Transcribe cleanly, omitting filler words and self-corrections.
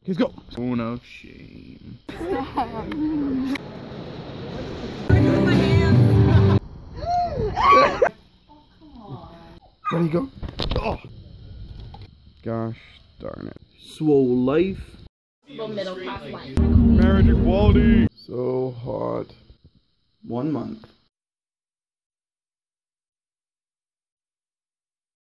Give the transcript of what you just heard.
Let's go. Zone of shame. Ready, go. Oh. Gosh darn it. Swole life. Middle class life. Marriage equality. So hot. 1 month.